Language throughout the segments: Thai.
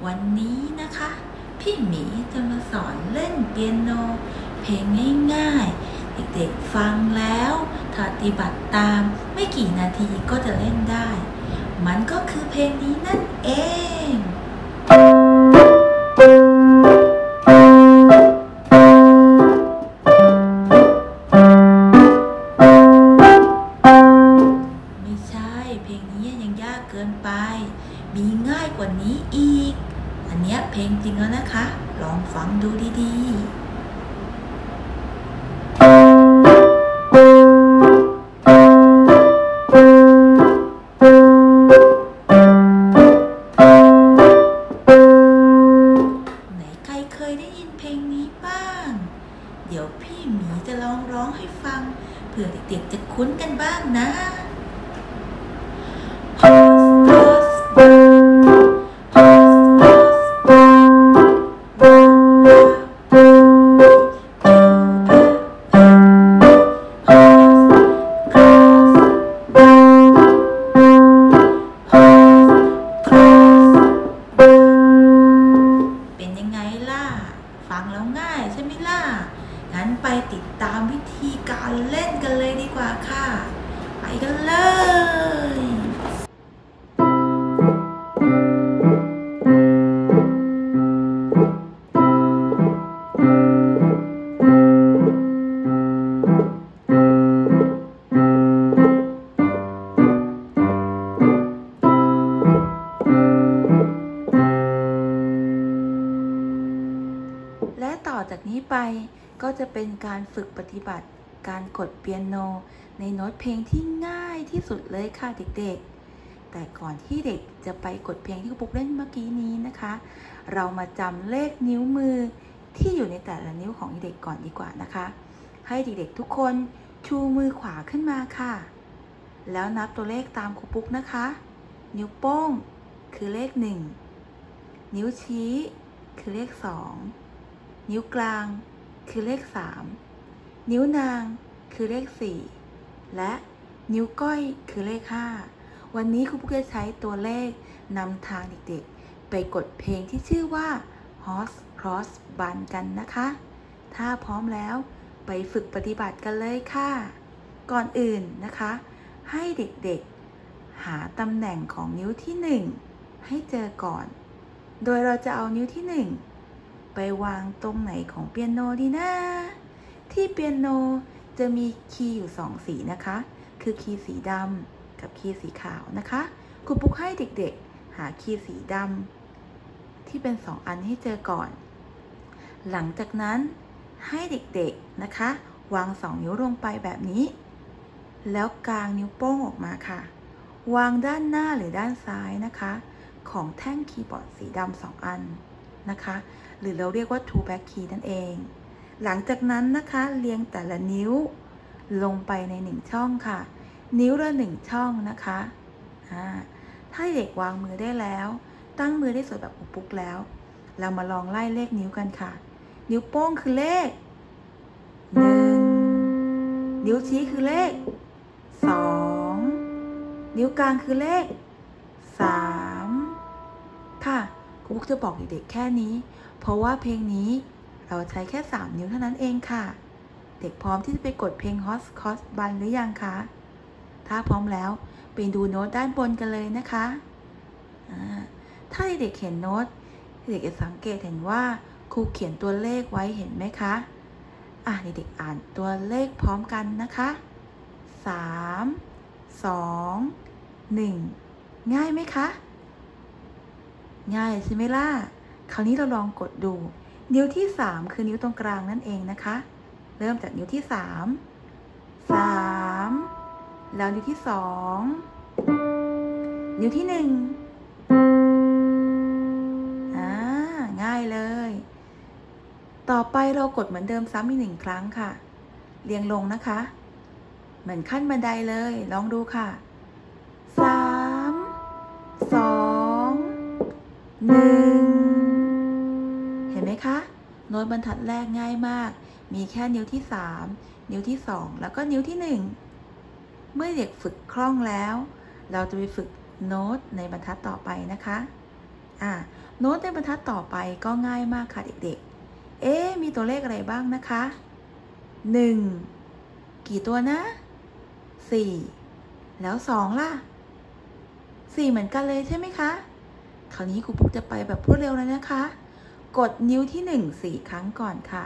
วันนี้นะคะพี่หมีจะมาสอนเล่นเปียโนเพลงง่ายๆเด็กๆฟังแล้วถ้าปฏิบัติตามไม่กี่นาทีก็จะเล่นได้มันก็คือเพลงนี้นั่นเองไม่ใช่เพลงนี้ยังยากเกินไปมีง่ายกว่านี้อีกอันเนี้ยเพลงจริงแล้วนะคะลองฟังดูดีๆไหนใครเคยได้ยินเพลงนี้บ้างเดี๋ยวพี่หมีจะลองร้องให้ฟังเผื่อเด็กๆจะคุ้นกันบ้างนะฟังแล้วง่ายใช่ไหมล่ะงั้นไปติดตามวิธีการเล่นกันเลยดีกว่าค่ะไปกันเลยและต่อจากนี้ไปก็จะเป็นการฝึกปฏิบัติการกดเปียโนในโน้ตเพลงที่ง่ายที่สุดเลยค่ะเด็กๆแต่ก่อนที่เด็กจะไปกดเพลงที่ครูปุ๊กเล่นเมื่อกี้นี้นะคะเรามาจำเลขนิ้วมือที่อยู่ในแต่ละนิ้วของเด็กก่อนดีกว่านะคะให้เด็กๆทุกคนชูมือขวาขึ้นมาค่ะแล้วนับตัวเลขตามครูปุ๊กนะคะนิ้วโป้งคือเลข1นิ้วชี้คือเลข2นิ้วกลางคือเลข3นิ้วนางคือเลข4และนิ้วก้อยคือเลข5วันนี้ครูปุ๊กจะใช้ตัวเลขนำทางเด็กๆไปกดเพลงที่ชื่อว่า Horse Cross Bun กันนะคะถ้าพร้อมแล้วไปฝึกปฏิบัติกันเลยค่ะก่อนอื่นนะคะให้เด็กๆหาตำแหน่งของนิ้วที่1ให้เจอก่อนโดยเราจะเอานิ้วที่1ไปวางตรงไหนของเปียโนดีนะที่เปียโนจะมีคีย์อยู่2สีนะคะคือคีย์สีดำกับคีย์สีขาวนะคะครูปุ๊กให้เด็กๆหาคีย์สีดำที่เป็น2อันให้เจอก่อนหลังจากนั้นให้เด็กๆนะคะวาง2นิ้วลงไปแบบนี้แล้วกางนิ้วโป้งออกมาค่ะวางด้านหน้าหรือด้านซ้ายนะคะของแท่งคีย์บอร์ดสีดำ2อันนะคะหรือเราเรียกว่า two back key นั่นเองหลังจากนั้นนะคะเรียงแต่ละนิ้วลงไปใน1ช่องค่ะนิ้วละ1ช่องนะคะถ้าเด็กวางมือได้แล้วตั้งมือได้สวยแบบปุ๊กแล้วเรามาลองไล่เลขนิ้วกันค่ะนิ้วโป้งคือเลข1นิ้วชี้คือเลข2นิ้วกลางคือเลข3ค่ะครูปุ๊กจะบอกเด็กๆแค่นี้เพราะว่าเพลงนี้เราใช้แค่3นิ้วเท่านั้นเองค่ะเด็กพร้อมที่จะไปกดเพลง Horse Cross Bun หรือยังคะถ้าพร้อมแล้วไปดูโน้ตด้านบนกันเลยนะคะถ้าเด็กเห็นโน้ตเด็กจะสังเกตเห็นว่าครูเขียนตัวเลขไว้เห็นไหมคะเด็กๆอ่านตัวเลขพร้อมกันนะคะ3 2 1ง่ายไหมคะง่ายใช่ไหมล่ะคราวนี้เราลองกดดูนิ้วที่3คือนิ้วตรงกลางนั่นเองนะคะเริ่มจากนิ้วที่3แล้วนิ้วที่2นิ้วที่1ง่ายเลยต่อไปเรากดเหมือนเดิมซ้ำอีก1ครั้งค่ะเรียงลงนะคะเหมือนขั้นบันไดเลยลองดูค่ะ3 2 1เห็นไหมคะโน้ตบรรทัดแรกง่ายมากมีแค่นิ้วที่3นิ้วที่2แล้วก็นิ้วที่1เมื่อเด็กฝึกคล่องแล้วเราจะไปฝึกโน้ตในบรรทัดต่อไปนะคะโน้ตในบรรทัดต่อไปก็ง่ายมากค่ะเด็กๆมีตัวเลขอะไรบ้างนะคะ1กี่ตัวนะ4แล้ว2ล่ะ4เหมือนกันเลยใช่ไหมคะคราวนี้ครูปุ๊กจะไปแบบรวดเร็วเลยนะคะกดนิ้วที่1 4 ครั้งก่อนค่ะ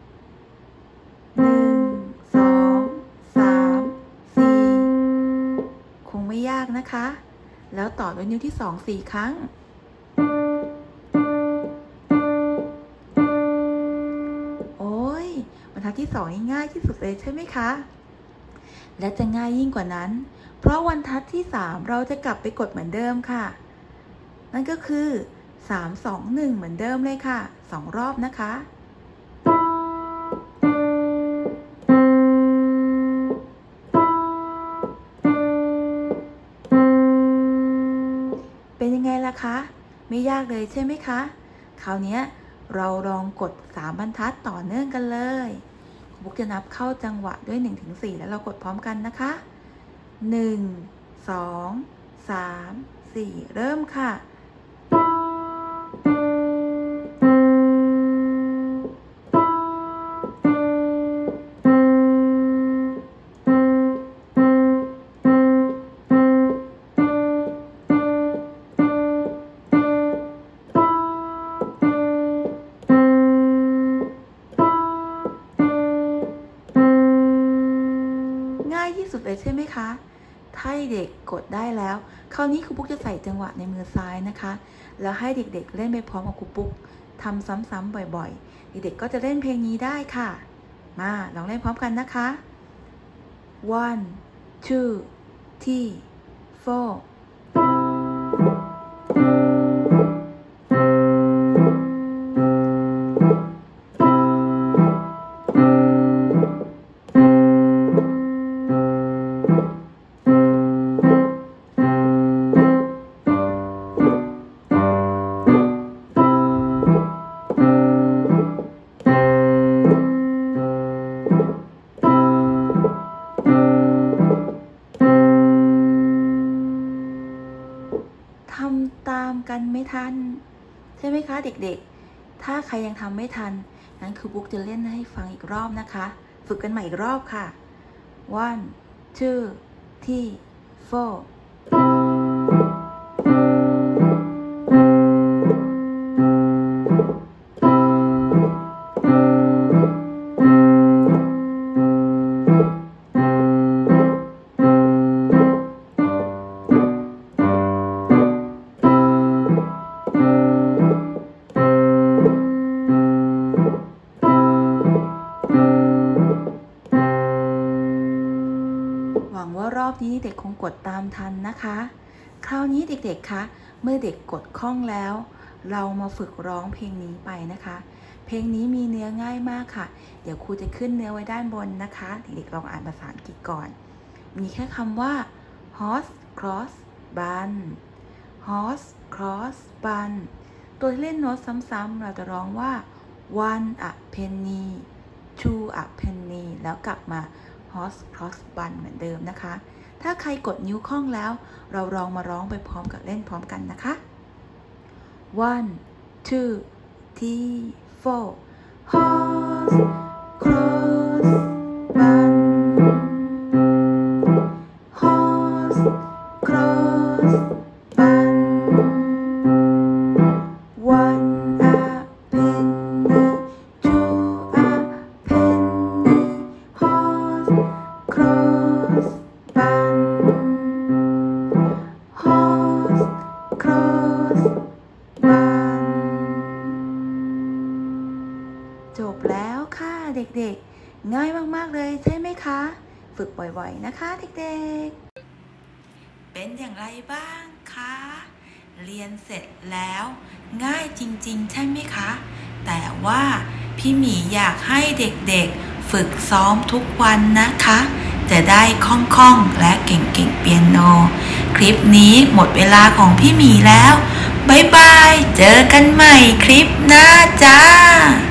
1 2 3 4คงไม่ยากนะคะแล้วต่อด้วยนิ้วที่2 4 ครั้งโอ้ยบรรทัดที่2ง่ายที่สุดเลยใช่ไหมคะและจะง่ายยิ่งกว่านั้นเพราะบรรทัดที่3เราจะกลับไปกดเหมือนเดิมค่ะนั่นก็คือ3 2 1เหมือนเดิมเลยค่ะ2 รอบนะคะเป็นยังไงล่ะคะไม่ยากเลยใช่ไหมคะคราวนี้เราลองกด3 บรรทัดต่อเนื่องกันเลยครูปุ๊กจะนับเข้าจังหวะด้วย1-4แล้วเรากดพร้อมกันนะคะ1 2 3 4เริ่มค่ะง่ายที่สุดเลยใช่ไหมคะถ้าเด็กกดได้แล้วคราวนี้ครูปุ๊กจะใส่จังหวะในมือซ้ายนะคะแล้วให้เด็กๆเล่นไปพร้อมกับครูปุ๊กทำซ้ำๆบ่อยๆเด็กๆก็จะเล่นเพลงนี้ได้ค่ะมาลองเล่นพร้อมกันนะคะ 1 2 3 4ทำตามกันไม่ทันใช่ไหมคะเด็กๆถ้าใครยังทำไม่ทันงั้นครูปุ๊กจะเล่นให้ฟังอีกรอบนะคะฝึกกันใหม่อีกรอบค่ะ 1 2 3 4หวังว่ารอบนี้เด็กคงกดตามทันนะคะคราวนี้เด็กๆคะเมื่อเด็กกดคล่องแล้วเรามาฝึกร้องเพลงนี้ไปนะคะเพลงนี้มีเนื้อง่ายมากค่ะเดี๋ยวครูจะขึ้นเนื้อไว้ด้านบนนะคะเด็กๆลองอ่านภาษาอังกฤษก่อนมีแค่คำว่า horse cross bun horse cross bun ตัวที่เล่นโน้ตซ้ำๆเราจะร้องว่า one a penny two a penny แล้วกลับมา horse cross bun เหมือนเดิมนะคะถ้าใครกดนิ้วคล่องแล้วเราลองมาร้องไปพร้อมกับเล่นพร้อมกันนะคะ 1 2 3 4 horse cross bun horse cross bun one a penny two a penny horse cross bun horse cross bun จบแล้วค่ะเด็กๆง่ายมากๆเลยใช่ไหมคะฝึกบ่อยๆนะคะเด็กๆเป็นอย่างไรบ้างคะเรียนเสร็จแล้วง่ายจริงๆใช่ไหมคะแต่ว่าพี่หมีอยากให้เด็กๆฝึกซ้อมทุกวันนะคะจะได้คล่องๆและเก่งๆเปียโนคลิปนี้หมดเวลาของพี่หมีแล้วบ๊ายบายเจอกันใหม่คลิปหน้าจ้า